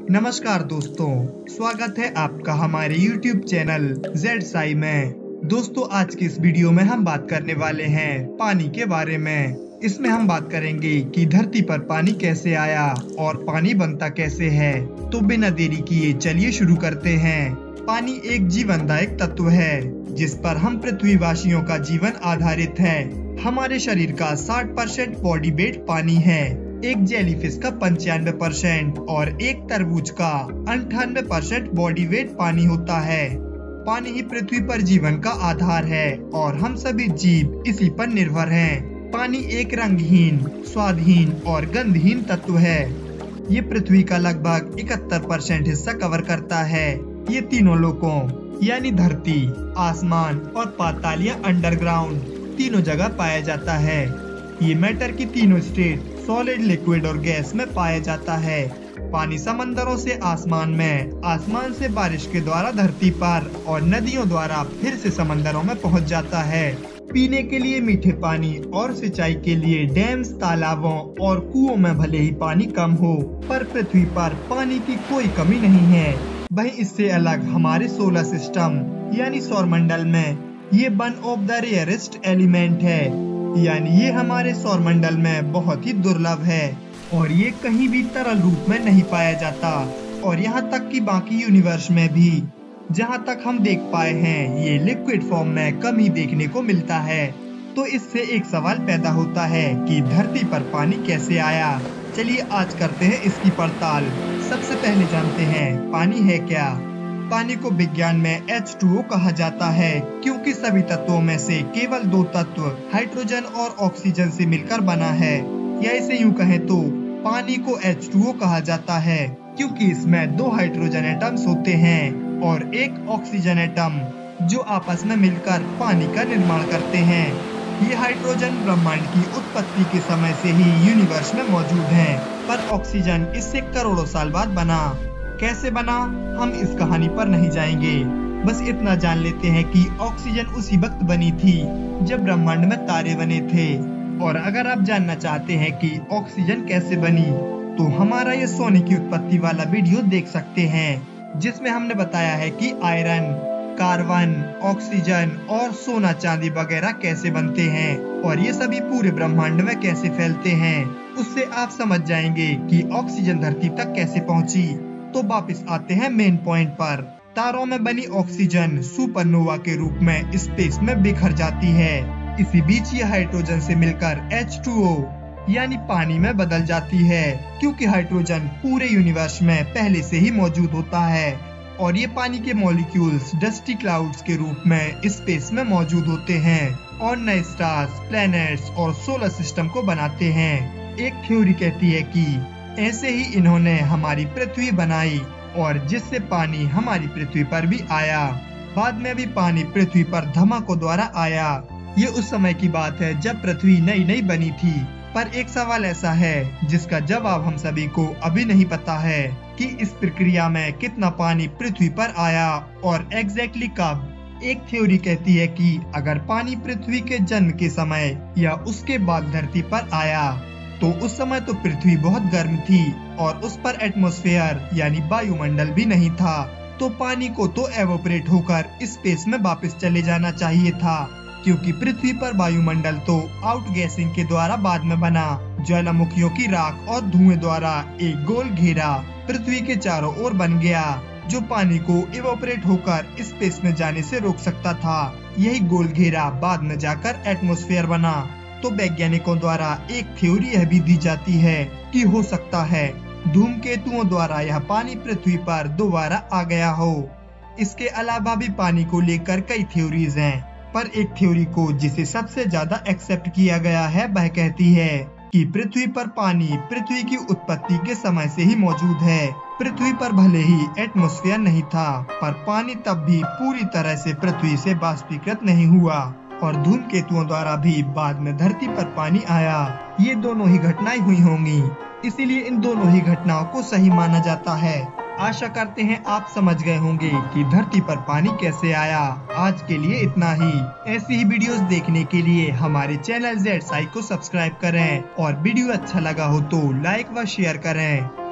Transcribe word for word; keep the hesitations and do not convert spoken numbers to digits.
नमस्कार दोस्तों, स्वागत है आपका हमारे यूट्यूब चैनल जेड साई में। दोस्तों, आज की इस वीडियो में हम बात करने वाले हैं पानी के बारे में। इसमें हम बात करेंगे कि धरती पर पानी कैसे आया और पानी बनता कैसे है। तो बिना देरी किए चलिए शुरू करते हैं। पानी एक जीवनदायक तत्व है जिस पर हम पृथ्वीवासियों का जीवन आधारित है। हमारे शरीर का साठ परसेंट बॉडी वेट पानी है, एक जेलीफिश का पंचानवे परसेंट और एक तरबूज का अंठानवे परसेंट बॉडी वेट पानी होता है। पानी ही पृथ्वी पर जीवन का आधार है और हम सभी जीव इसी पर निर्भर हैं। पानी एक रंगहीन, स्वादहीन और गंधहीन तत्व है। ये पृथ्वी का लगभग इकहत्तर परसेंट हिस्सा कवर करता है। ये तीनों लोकों यानी धरती, आसमान और पाताल या अंडरग्राउंड तीनों जगह पाया जाता है। ये मैटर की तीनों स्टेट सॉलिड, लिक्विड और गैस में पाया जाता है। पानी समंदरों से आसमान में, आसमान से बारिश के द्वारा धरती पर और नदियों द्वारा फिर से समंदरों में पहुंच जाता है। पीने के लिए मीठे पानी और सिंचाई के लिए डैम्स, तालाबों और कुओं में भले ही पानी कम हो, पर पृथ्वी पर पानी की कोई कमी नहीं है। वहीं इससे अलग हमारे सोलर सिस्टम यानी सौरमंडल में ये one of the rarest element है, यानी ये हमारे सौरमंडल में बहुत ही दुर्लभ है और ये कहीं भी तरल रूप में नहीं पाया जाता। और यहाँ तक कि बाकी यूनिवर्स में भी जहाँ तक हम देख पाए हैं ये लिक्विड फॉर्म में कम ही देखने को मिलता है। तो इससे एक सवाल पैदा होता है कि धरती पर पानी कैसे आया। चलिए आज करते हैं इसकी पड़ताल। सबसे पहले जानते हैं पानी है क्या। पानी को विज्ञान में एच टू ओ कहा जाता है क्योंकि सभी तत्वों में से केवल दो तत्व हाइड्रोजन और ऑक्सीजन से मिलकर बना है। या इसे यूं कहें तो पानी को एच टू ओ कहा जाता है क्योंकि इसमें दो हाइड्रोजन एटम्स होते हैं और एक ऑक्सीजन एटम जो आपस में मिलकर पानी का निर्माण करते हैं। ये हाइड्रोजन ब्रह्मांड की उत्पत्ति के समय से ही यूनिवर्स में मौजूद है, पर ऑक्सीजन इससे करोड़ों साल बाद बना। कैसे बना हम इस कहानी पर नहीं जाएंगे, बस इतना जान लेते हैं कि ऑक्सीजन उसी वक्त बनी थी जब ब्रह्मांड में तारे बने थे। और अगर आप जानना चाहते हैं कि ऑक्सीजन कैसे बनी तो हमारा ये सोने की उत्पत्ति वाला वीडियो देख सकते हैं जिसमें हमने बताया है कि आयरन, कार्बन, ऑक्सीजन और सोना चांदी वगैरह कैसे बनते हैं और ये सभी पूरे ब्रह्मांड में कैसे फैलते हैं। उससे आप समझ जाएंगे कि ऑक्सीजन धरती तक कैसे पहुंची। तो वापस आते हैं मेन पॉइंट पर। तारों में बनी ऑक्सीजन सुपरनोवा के रूप में स्पेस में बिखर जाती है। इसी बीच ये हाइड्रोजन से मिलकर एच टू ओ यानी पानी में बदल जाती है क्योंकि हाइड्रोजन पूरे यूनिवर्स में पहले से ही मौजूद होता है और ये पानी के मॉलिक्यूल्स डस्टी क्लाउड्स के रूप में स्पेस में मौजूद होते हैं और नए स्टार्स, प्लैनेट्स और सोलर सिस्टम को बनाते हैं। एक थ्योरी कहती है कि ऐसे ही इन्होंने हमारी पृथ्वी बनाई और जिससे पानी हमारी पृथ्वी पर भी आया। बाद में भी पानी पृथ्वी पर धमाकों द्वारा आया। ये उस समय की बात है जब पृथ्वी नई नई बनी थी। पर एक सवाल ऐसा है जिसका जवाब हम सभी को अभी नहीं पता है कि इस प्रक्रिया में कितना पानी पृथ्वी पर आया और एग्जैक्टली कब। एक थ्योरी कहती है कि अगर पानी पृथ्वी के जन्म के समय या उसके बाद धरती पर आया तो उस समय तो पृथ्वी बहुत गर्म थी और उस पर एटमॉस्फेयर यानी वायुमंडल भी नहीं था, तो पानी को तो एवोपरेट होकर स्पेस में वापस चले जाना चाहिए था क्योंकि पृथ्वी पर वायुमंडल तो आउटगैसिंग के द्वारा बाद में बना। ज्वालामुखियों की राख और धुएं द्वारा एक गोल घेरा पृथ्वी के चारों ओर बन गया जो पानी को इवोपरेट होकर स्पेस में जाने से रोक सकता था। यही गोल घेरा बाद में जाकर एटमॉस्फेयर बना। तो वैज्ञानिकों द्वारा एक थ्योरी यह भी दी जाती है कि हो सकता है धूमकेतुओं द्वारा यह पानी पृथ्वी पर दोबारा आ गया हो। इसके अलावा भी पानी को लेकर कई थ्योरीज हैं, पर एक थ्योरी को जिसे सबसे ज्यादा एक्सेप्ट किया गया है वह कहती है कि पृथ्वी पर पानी पृथ्वी की उत्पत्ति के समय से ही मौजूद है। पृथ्वी पर भले ही एटमॉस्फेयर नहीं था, पर पानी तब भी पूरी तरह से पृथ्वी से बाष्पीकृत नहीं हुआ और धूमकेतुओं द्वारा भी बाद में धरती पर पानी आया। ये दोनों ही घटनाएं हुई होंगी, इसीलिए इन दोनों ही घटनाओं को सही माना जाता है। आशा करते हैं आप समझ गए होंगे कि धरती पर पानी कैसे आया। आज के लिए इतना ही। ऐसी ही वीडियोस देखने के लिए हमारे चैनल जेड साई को सब्सक्राइब करें और वीडियो अच्छा लगा हो तो लाइक व शेयर करें।